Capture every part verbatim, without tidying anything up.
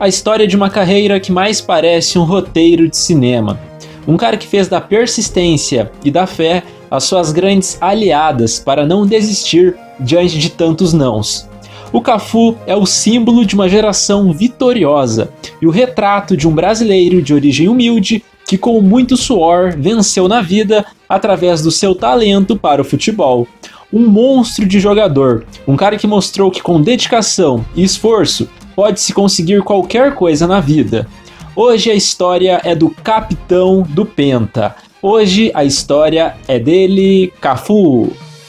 A história de uma carreira que mais parece um roteiro de cinema. Um cara que fez da persistência e da fé as suas grandes aliadas para não desistir diante de tantos nãos. O Cafu é o símbolo de uma geração vitoriosa e o retrato de um brasileiro de origem humilde que com muito suor venceu na vida através do seu talento para o futebol. Um monstro de jogador, um cara que mostrou que com dedicação e esforço pode-se conseguir qualquer coisa na vida. Hoje a história é do capitão do Penta. Hoje a história é dele, Cafu.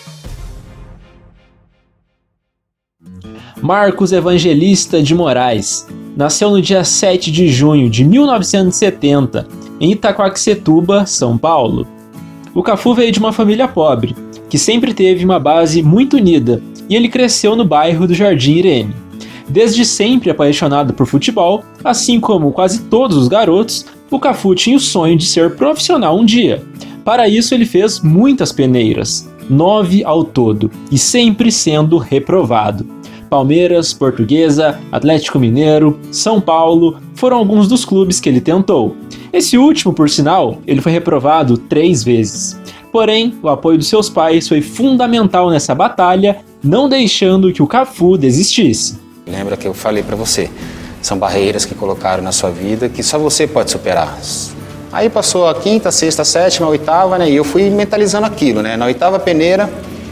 Marcos Evangelista de Moraes nasceu no dia sete de junho de mil novecentos e setenta, em Itaquaquecetuba, São Paulo. O Cafu veio de uma família pobre, que sempre teve uma base muito unida, e ele cresceu no bairro do Jardim Irene. Desde sempre apaixonado por futebol, assim como quase todos os garotos, o Cafu tinha o sonho de ser profissional um dia. Para isso ele fez muitas peneiras, nove ao todo, e sempre sendo reprovado. Palmeiras, Portuguesa, Atlético Mineiro, São Paulo foram alguns dos clubes que ele tentou. Esse último, por sinal, ele foi reprovado três vezes. Porém, o apoio dos seus pais foi fundamental nessa batalha, não deixando que o Cafu desistisse. Lembra que eu falei pra você, são barreiras que colocaram na sua vida que só você pode superar. Aí passou a quinta, sexta, sétima, oitava, né? E eu fui mentalizando aquilo, né? Na oitava peneira,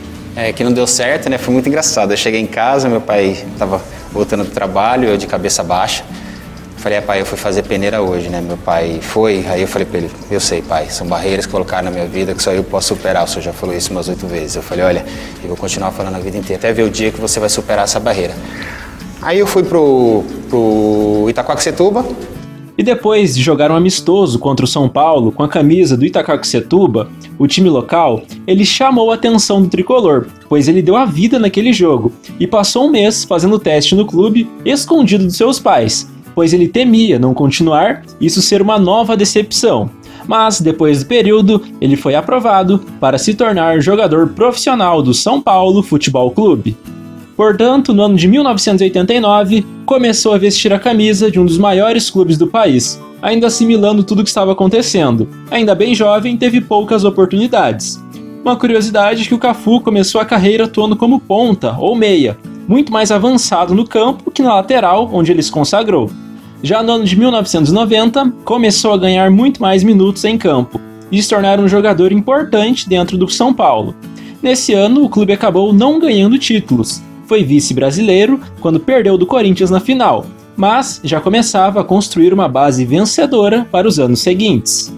é, que não deu certo, né? Foi muito engraçado. Eu cheguei em casa, meu pai tava voltando do trabalho, eu de cabeça baixa. Falei, é, pai, eu fui fazer peneira hoje, né? Meu pai foi, aí eu falei pra ele, eu sei, pai, são barreiras que colocaram na minha vida que só eu posso superar. O senhor já falou isso umas oito vezes. Eu falei, olha, eu vou continuar falando a vida inteira, até ver o dia que você vai superar essa barreira. Aí eu fui pro, pro Itaquaquecetuba. E depois de jogar um amistoso contra o São Paulo com a camisa do Itaquaquecetuba, o time local, ele chamou a atenção do tricolor, pois ele deu a vida naquele jogo e passou um mês fazendo teste no clube escondido dos seus pais, pois ele temia não continuar e isso ser uma nova decepção. Mas depois do período, ele foi aprovado para se tornar jogador profissional do São Paulo Futebol Clube. Portanto, no ano de mil novecentos e oitenta e nove, começou a vestir a camisa de um dos maiores clubes do país, ainda assimilando tudo o que estava acontecendo. Ainda bem jovem, teve poucas oportunidades. Uma curiosidade é que o Cafu começou a carreira atuando como ponta ou meia, muito mais avançado no campo que na lateral, onde ele se consagrou. Já no ano de mil novecentos e noventa, começou a ganhar muito mais minutos em campo e se tornar um jogador importante dentro do São Paulo. Nesse ano, o clube acabou não ganhando títulos. Foi vice-brasileiro quando perdeu do Corinthians na final, mas já começava a construir uma base vencedora para os anos seguintes.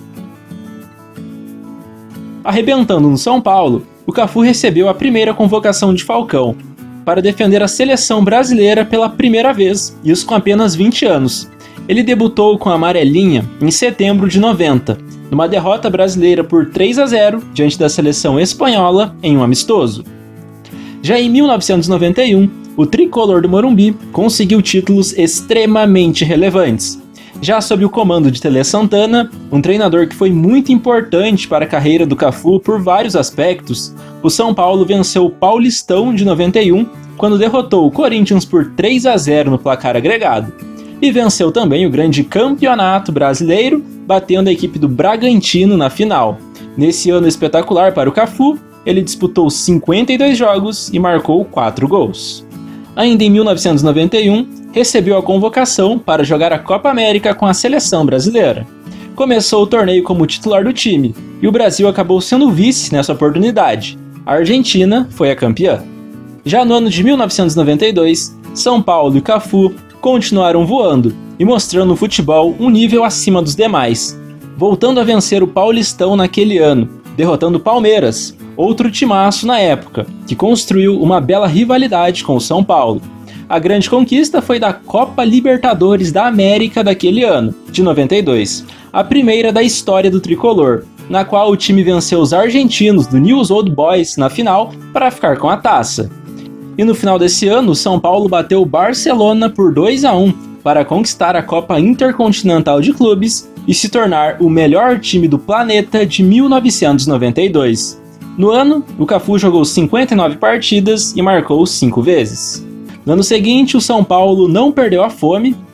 Arrebentando no São Paulo, o Cafu recebeu a primeira convocação de Falcão para defender a seleção brasileira pela primeira vez, isso com apenas vinte anos. Ele debutou com a amarelinha em setembro de noventa, numa derrota brasileira por três a zero diante da seleção espanhola em um amistoso. Já em mil novecentos e noventa e um, o tricolor do Morumbi conseguiu títulos extremamente relevantes. Já sob o comando de Tele Santana, um treinador que foi muito importante para a carreira do Cafu por vários aspectos, o São Paulo venceu o Paulistão de noventa e um, quando derrotou o Corinthians por três a zero no placar agregado. E venceu também o grande campeonato brasileiro, batendo a equipe do Bragantino na final. Nesse ano espetacular para o Cafu, ele disputou cinquenta e dois jogos e marcou quatro gols. Ainda em mil novecentos e noventa e um, recebeu a convocação para jogar a Copa América com a seleção brasileira. Começou o torneio como titular do time, e o Brasil acabou sendo vice nessa oportunidade. A Argentina foi a campeã. Já no ano de mil novecentos e noventa e dois, São Paulo e Cafu continuaram voando e mostrando no futebol um nível acima dos demais, voltando a vencer o Paulistão naquele ano, derrotando o Palmeiras, outro timaço na época, que construiu uma bela rivalidade com o São Paulo. A grande conquista foi da Copa Libertadores da América daquele ano, de noventa e dois, a primeira da história do tricolor, na qual o time venceu os argentinos do Newell's Old Boys na final para ficar com a taça. E no final desse ano, o São Paulo bateu o Barcelona por dois a um para conquistar a Copa Intercontinental de Clubes e se tornar o melhor time do planeta de mil novecentos e noventa e dois. No ano, o Cafu jogou cinquenta e nove partidas e marcou cinco vezes. No ano seguinte, o São Paulo não perdeu a fome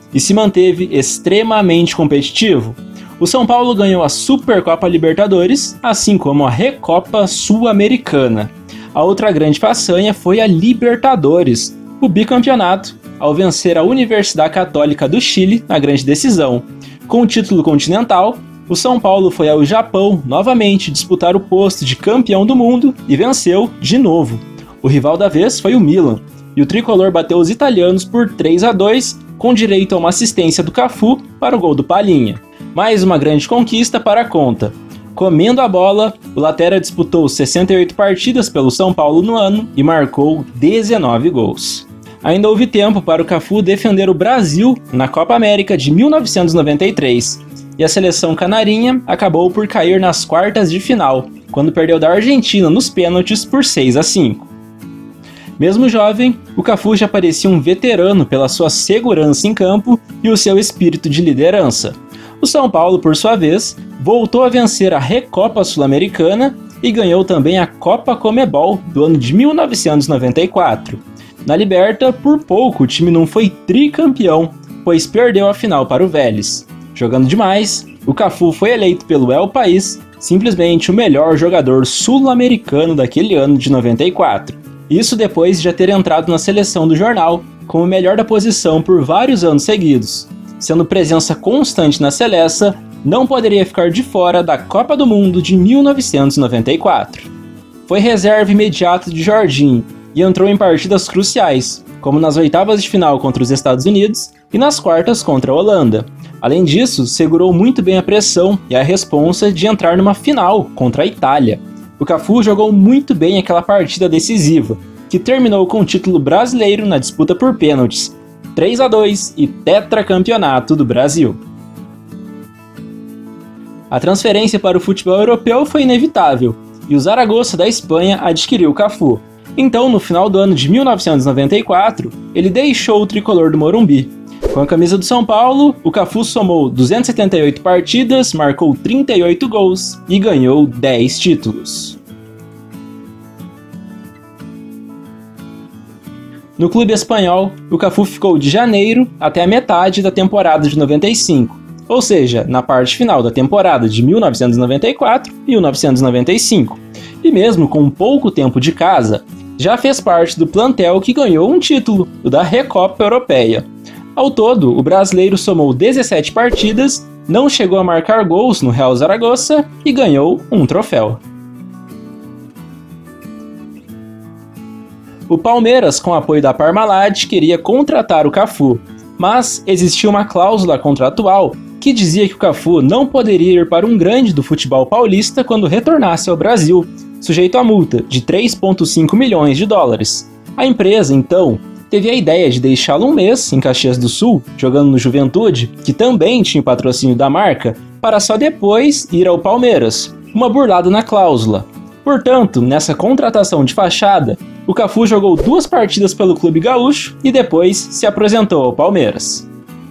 e se manteve extremamente competitivo. O São Paulo ganhou a Supercopa Libertadores, assim como a Recopa Sul-Americana. A outra grande façanha foi a Libertadores, o bicampeonato, ao vencer a Universidade Católica do Chile na grande decisão. Com o título continental, o São Paulo foi ao Japão novamente disputar o posto de campeão do mundo e venceu de novo. O rival da vez foi o Milan, e o tricolor bateu os italianos por três a dois, com direito a uma assistência do Cafu para o gol do Palhinha. Mais uma grande conquista para a conta. Comendo a bola, o lateral disputou sessenta e oito partidas pelo São Paulo no ano e marcou dezenove gols. Ainda houve tempo para o Cafu defender o Brasil na Copa América de mil novecentos e noventa e três, e a seleção canarinha acabou por cair nas quartas de final, quando perdeu da Argentina nos pênaltis por seis a cinco. Mesmo jovem, o Cafu já parecia um veterano pela sua segurança em campo e o seu espírito de liderança. O São Paulo, por sua vez, voltou a vencer a Recopa Sul-Americana e ganhou também a Copa Comebol do ano de mil novecentos e noventa e quatro. Na Liberta, por pouco o time não foi tricampeão, pois perdeu a final para o Vélez. Jogando demais, o Cafu foi eleito pelo El País simplesmente o melhor jogador sul-americano daquele ano de noventa e quatro. Isso depois de já ter entrado na seleção do jornal como o melhor da posição por vários anos seguidos. Sendo presença constante na seleção, não poderia ficar de fora da Copa do Mundo de mil novecentos e noventa e quatro. Foi reserva imediata de Jorginho e entrou em partidas cruciais, como nas oitavas de final contra os Estados Unidos e nas quartas contra a Holanda. Além disso, segurou muito bem a pressão e a responsa de entrar numa final contra a Itália. O Cafu jogou muito bem aquela partida decisiva, que terminou com o título brasileiro na disputa por pênaltis, três a dois e tetracampeonato do Brasil. A transferência para o futebol europeu foi inevitável, e o Zaragoza da Espanha adquiriu o Cafu. Então, no final do ano de mil novecentos e noventa e quatro, ele deixou o tricolor do Morumbi. Com a camisa do São Paulo, o Cafu somou duzentas e setenta e oito partidas, marcou trinta e oito gols e ganhou dez títulos. No clube espanhol, o Cafu ficou de janeiro até a metade da temporada de noventa e cinco, ou seja, na parte final da temporada de mil novecentos e noventa e quatro e mil novecentos e noventa e cinco. E mesmo com pouco tempo de casa, já fez parte do plantel que ganhou um título, o da Recopa Europeia. Ao todo, o brasileiro somou dezessete partidas, não chegou a marcar gols no Real Zaragoza e ganhou um troféu. O Palmeiras, com apoio da Parmalat, queria contratar o Cafu, mas existia uma cláusula contratual que dizia que o Cafu não poderia ir para um grande do futebol paulista quando retornasse ao Brasil, sujeito a multa de três vírgula cinco milhões de dólares. A empresa, então, teve a ideia de deixá-lo um mês em Caxias do Sul, jogando no Juventude, que também tinha o patrocínio da marca, para só depois ir ao Palmeiras, uma burlada na cláusula. Portanto, nessa contratação de fachada, o Cafu jogou duas partidas pelo clube gaúcho e depois se apresentou ao Palmeiras.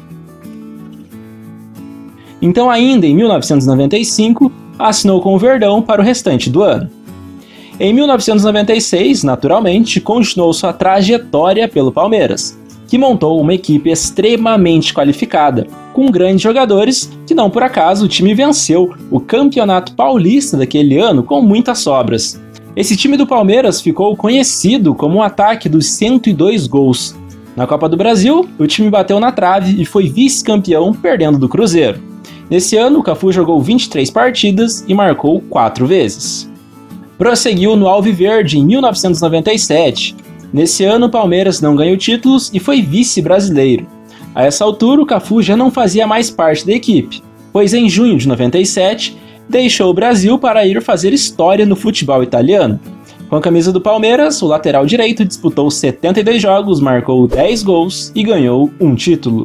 Então, ainda em mil novecentos e noventa e cinco, assinou com o Verdão para o restante do ano. Em mil novecentos e noventa e seis, naturalmente, continuou sua trajetória pelo Palmeiras, que montou uma equipe extremamente qualificada, com grandes jogadores que não por acaso o time venceu o Campeonato Paulista daquele ano com muitas sobras. Esse time do Palmeiras ficou conhecido como o ataque dos cento e dois gols. Na Copa do Brasil, o time bateu na trave e foi vice-campeão, perdendo do Cruzeiro. Nesse ano, o Cafu jogou vinte e três partidas e marcou quatro vezes. Prosseguiu no Alviverde em mil novecentos e noventa e sete. Nesse ano, o Palmeiras não ganhou títulos e foi vice-brasileiro. A essa altura, o Cafu já não fazia mais parte da equipe, pois em junho de noventa e sete, deixou o Brasil para ir fazer história no futebol italiano. Com a camisa do Palmeiras, o lateral direito disputou setenta e dois jogos, marcou dez gols e ganhou um título.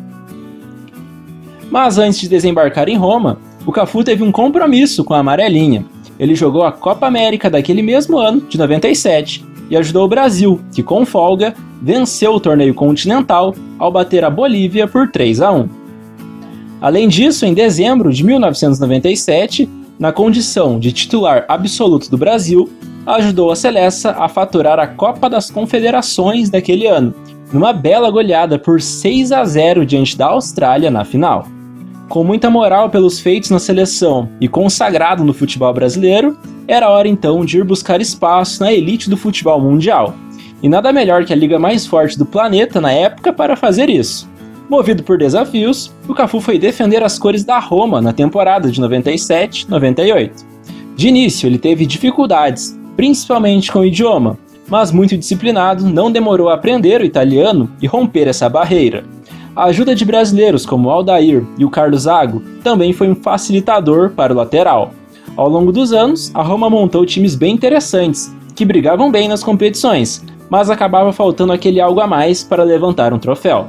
Mas antes de desembarcar em Roma, o Cafu teve um compromisso com a amarelinha. Ele jogou a Copa América daquele mesmo ano, de noventa e sete, e ajudou o Brasil, que com folga, venceu o torneio continental ao bater a Bolívia por três a um. Além disso, em dezembro de mil novecentos e noventa e sete, na condição de titular absoluto do Brasil, ajudou a seleção a faturar a Copa das Confederações daquele ano, numa bela goleada por seis a zero diante da Austrália na final. Com muita moral pelos feitos na seleção e consagrado no futebol brasileiro, era hora então de ir buscar espaço na elite do futebol mundial. E nada melhor que a liga mais forte do planeta na época para fazer isso. Movido por desafios, o Cafu foi defender as cores da Roma na temporada de noventa e sete noventa e oito. De início, ele teve dificuldades, principalmente com o idioma, mas muito disciplinado, não demorou a aprender o italiano e romper essa barreira. A ajuda de brasileiros como o Aldair e o Carlos Zago também foi um facilitador para o lateral. Ao longo dos anos, a Roma montou times bem interessantes, que brigavam bem nas competições, mas acabava faltando aquele algo a mais para levantar um troféu.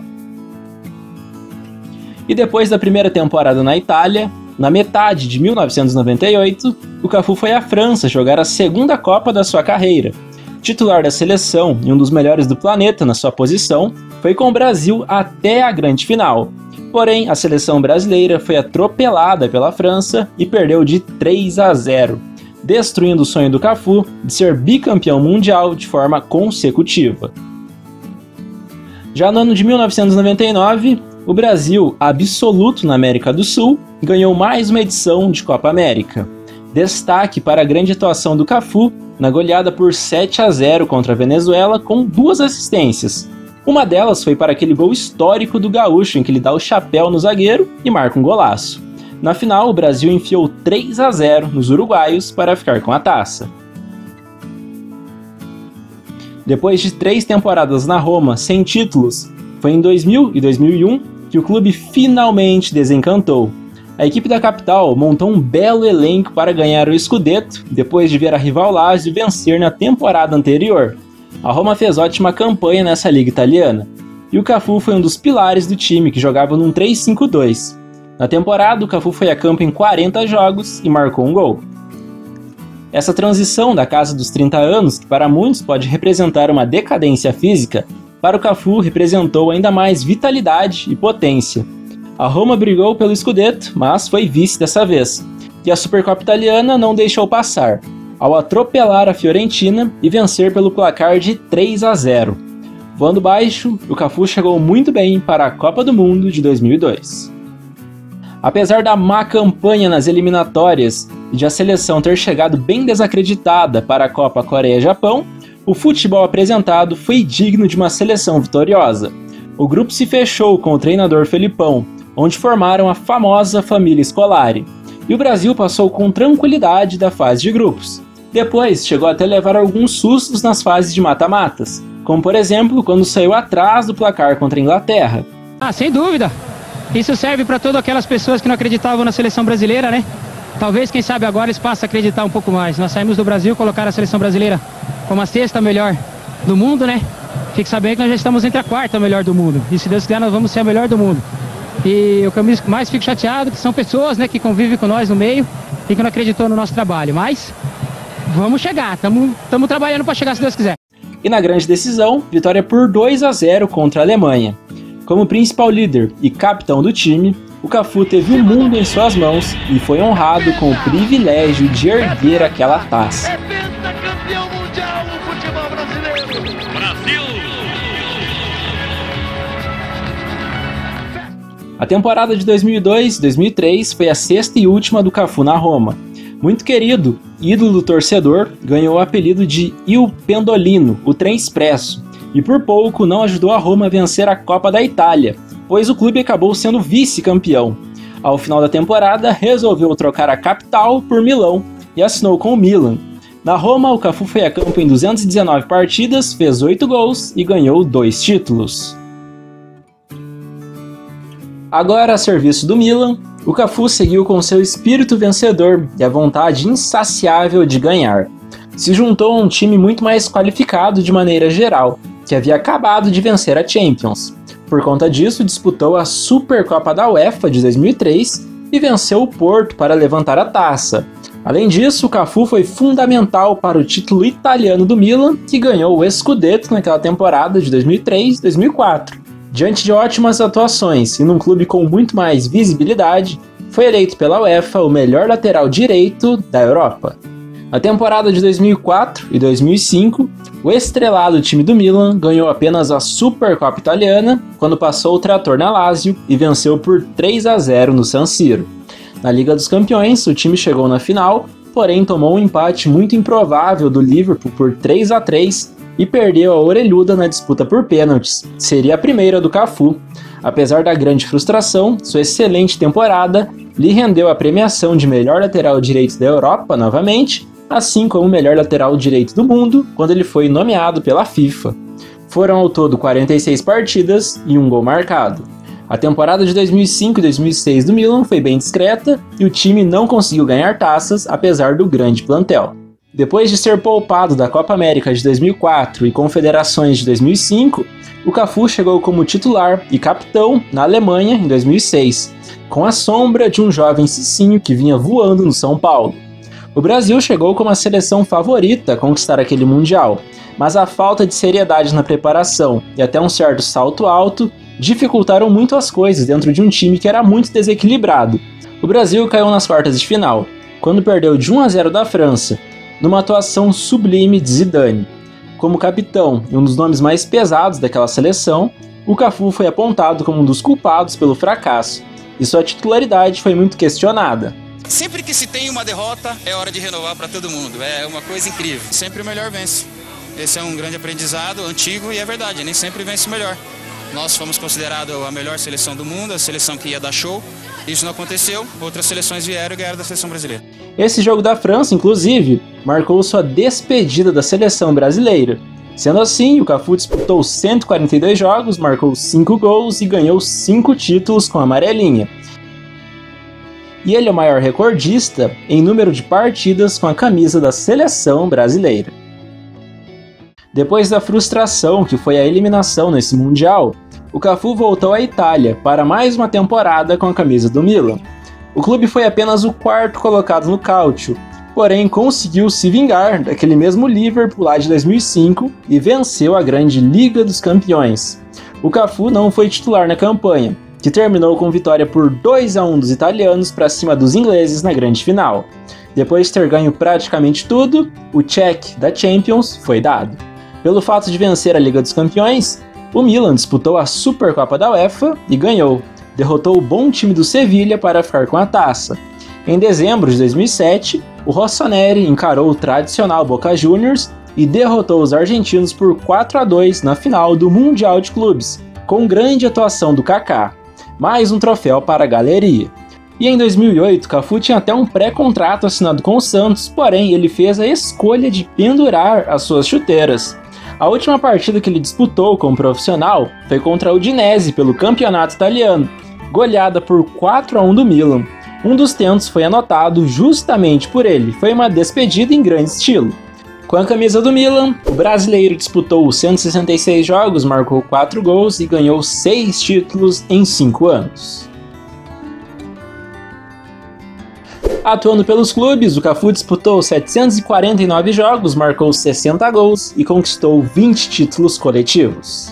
E depois da primeira temporada na Itália, na metade de mil novecentos e noventa e oito, o Cafu foi à França jogar a segunda Copa da sua carreira. Titular da seleção e um dos melhores do planeta na sua posição, foi com o Brasil até a grande final. Porém, a seleção brasileira foi atropelada pela França e perdeu de três a zero, destruindo o sonho do Cafu de ser bicampeão mundial de forma consecutiva. Já no ano de mil novecentos e noventa e nove, o Brasil, absoluto na América do Sul, ganhou mais uma edição de Copa América. Destaque para a grande atuação do Cafu na goleada por sete a zero contra a Venezuela com duas assistências. Uma delas foi para aquele gol histórico do Gaúcho em que ele dá o chapéu no zagueiro e marca um golaço. Na final, o Brasil enfiou três a zero nos uruguaios para ficar com a taça. Depois de três temporadas na Roma sem títulos, foi em dois mil e dois mil e um que o clube finalmente desencantou. A equipe da capital montou um belo elenco para ganhar o Scudetto, depois de ver a rival Lazio vencer na temporada anterior. A Roma fez ótima campanha nessa liga italiana, e o Cafu foi um dos pilares do time que jogava num três cinco dois. Na temporada, o Cafu foi a campo em quarenta jogos e marcou um gol. Essa transição da casa dos trinta anos, que para muitos pode representar uma decadência física, para o Cafu representou ainda mais vitalidade e potência. A Roma brigou pelo Scudetto, mas foi vice dessa vez, e a Supercopa Italiana não deixou passar, ao atropelar a Fiorentina e vencer pelo placar de três a zero. Voando baixo, o Cafu chegou muito bem para a Copa do Mundo de dois mil e dois. Apesar da má campanha nas eliminatórias e de a seleção ter chegado bem desacreditada para a Copa Coreia-Japão, o futebol apresentado foi digno de uma seleção vitoriosa. O grupo se fechou com o treinador Felipão, onde formaram a famosa família Scolari, e o Brasil passou com tranquilidade da fase de grupos. Depois chegou até levar alguns sustos nas fases de mata-matas, como por exemplo quando saiu atrás do placar contra a Inglaterra. Ah, sem dúvida! Isso serve para todas aquelas pessoas que não acreditavam na seleção brasileira, né? Talvez, quem sabe agora, eles passem a acreditar um pouco mais. Nós saímos do Brasil, colocaram a seleção brasileira como a sexta melhor do mundo, né? Fique sabendo que nós já estamos entre a quarta melhor do mundo. E se Deus quiser, nós vamos ser a melhor do mundo. E o que eu mais fico chateado que são pessoas, né, que convivem com nós no meio e que não acreditou no nosso trabalho. Mas vamos chegar, estamos trabalhando para chegar se Deus quiser. E na grande decisão, vitória por dois a zero contra a Alemanha. Como principal líder e capitão do time, o Cafu teve o mundo em suas mãos e foi honrado com o privilégio de erguer aquela taça. É pentacampeão mundial no futebol brasileiro. Brasil! A temporada de dois mil e dois e dois mil e três foi a sexta e última do Cafu na Roma. Muito querido, ídolo do torcedor, ganhou o apelido de Il Pendolino, o trem expresso, e por pouco não ajudou a Roma a vencer a Copa da Itália, pois o clube acabou sendo vice-campeão. Ao final da temporada, resolveu trocar a capital por Milão e assinou com o Milan. Na Roma, o Cafu foi a campo em duzentas e dezenove partidas, fez oito gols e ganhou dois títulos. Agora, a serviço do Milan, o Cafu seguiu com seu espírito vencedor e a vontade insaciável de ganhar. Se juntou a um time muito mais qualificado de maneira geral, que havia acabado de vencer a Champions. Por conta disso, disputou a Supercopa da UEFA de dois mil e três e venceu o Porto para levantar a taça. Além disso, o Cafu foi fundamental para o título italiano do Milan, que ganhou o Scudetto naquela temporada de dois mil e três e dois mil e quatro. Diante de ótimas atuações e num clube com muito mais visibilidade, foi eleito pela UEFA o melhor lateral direito da Europa. Na temporada de dois mil e quatro e dois mil e cinco, O estrelado time do Milan ganhou apenas a Supercopa Italiana quando passou o trator na Lazio e venceu por três a zero no San Siro. Na Liga dos Campeões, o time chegou na final, porém tomou um empate muito improvável do Liverpool por três a três e perdeu a orelhuda na disputa por pênaltis. Seria a primeira do Cafu. Apesar da grande frustração, sua excelente temporada lhe rendeu a premiação de melhor lateral direito da Europa novamente, assim como o melhor lateral direito do mundo quando ele foi nomeado pela FIFA. Foram ao todo quarenta e seis partidas e um gol marcado. A temporada de dois mil e cinco e dois mil e seis do Milan foi bem discreta e o time não conseguiu ganhar taças apesar do grande plantel. Depois de ser poupado da Copa América de dois mil e quatro e Confederações de dois mil e cinco, o Cafu chegou como titular e capitão na Alemanha em dois mil e seis, com a sombra de um jovem Cicinho que vinha voando no São Paulo. O Brasil chegou como a seleção favorita a conquistar aquele Mundial, mas a falta de seriedade na preparação e até um certo salto alto dificultaram muito as coisas dentro de um time que era muito desequilibrado. O Brasil caiu nas quartas de final, quando perdeu de um a zero da França, numa atuação sublime de Zidane. Como capitão e um dos nomes mais pesados daquela seleção, o Cafu foi apontado como um dos culpados pelo fracasso, e sua titularidade foi muito questionada. Sempre que se tem uma derrota, é hora de renovar para todo mundo. É uma coisa incrível. Sempre o melhor vence. Esse é um grande aprendizado antigo e é verdade, nem sempre vence o melhor. Nós fomos considerados a melhor seleção do mundo, a seleção que ia dar show. Isso não aconteceu, outras seleções vieram e ganharam da seleção brasileira. Esse jogo da França, inclusive, marcou sua despedida da seleção brasileira. Sendo assim, o Cafu disputou cento e quarenta e dois jogos, marcou cinco gols e ganhou cinco títulos com a amarelinha. E ele é o maior recordista em número de partidas com a camisa da seleção brasileira. Depois da frustração que foi a eliminação nesse Mundial, o Cafu voltou à Itália para mais uma temporada com a camisa do Milan. O clube foi apenas o quarto colocado no Calcio, porém conseguiu se vingar daquele mesmo Liverpool lá de dois mil e cinco e venceu a grande Liga dos Campeões. O Cafu não foi titular na campanha, que terminou com vitória por dois a um dos italianos para cima dos ingleses na grande final. Depois de ter ganho praticamente tudo, o cheque da Champions foi dado. Pelo fato de vencer a Liga dos Campeões, o Milan disputou a Supercopa da UEFA e ganhou. Derrotou o bom time do Sevilha para ficar com a taça. Em dezembro de dois mil e sete, o Rossoneri encarou o tradicional Boca Juniors e derrotou os argentinos por quatro a dois na final do Mundial de Clubes, com grande atuação do Kaká. Mais um troféu para a galeria. E em dois mil e oito, Cafu tinha até um pré-contrato assinado com o Santos, porém ele fez a escolha de pendurar as suas chuteiras. A última partida que ele disputou como profissional foi contra o Udinese pelo campeonato italiano, goleada por quatro a um do Milan. Um dos tentos foi anotado justamente por ele, foi uma despedida em grande estilo. Com a camisa do Milan, o brasileiro disputou cento e sessenta e seis jogos, marcou quatro gols e ganhou seis títulos em cinco anos. Atuando pelos clubes, o Cafu disputou setecentos e quarenta e nove jogos, marcou sessenta gols e conquistou vinte títulos coletivos.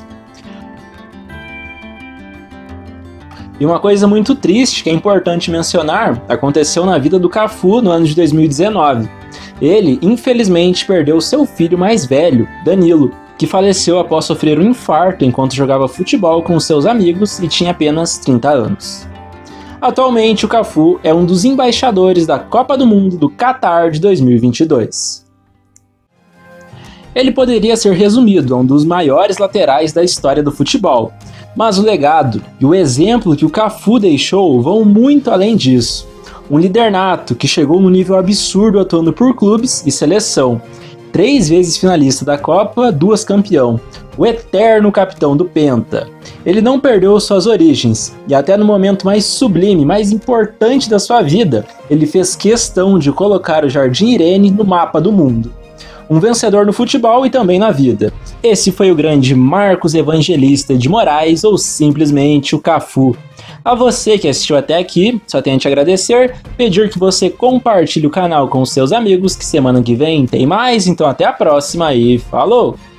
E uma coisa muito triste que é importante mencionar aconteceu na vida do Cafu no ano de dois mil e dezenove. Ele, infelizmente, perdeu seu filho mais velho, Danilo, que faleceu após sofrer um infarto enquanto jogava futebol com seus amigos e tinha apenas trinta anos. Atualmente, o Cafu é um dos embaixadores da Copa do Mundo do Catar de dois mil e vinte e dois. Ele poderia ser resumido a um dos maiores laterais da história do futebol, mas o legado e o exemplo que o Cafu deixou vão muito além disso. Um líder nato que chegou num nível absurdo atuando por clubes e seleção. Três vezes finalista da Copa, duas campeão. O eterno capitão do Penta. Ele não perdeu suas origens, e até no momento mais sublime, mais importante da sua vida, ele fez questão de colocar o Jardim Irene no mapa do mundo. Um vencedor no futebol e também na vida. Esse foi o grande Marcos Evangelista de Moraes, ou simplesmente o Cafu. A você que assistiu até aqui, só tenho a te agradecer, pedir que você compartilhe o canal com os seus amigos, que semana que vem tem mais, então até a próxima e falou!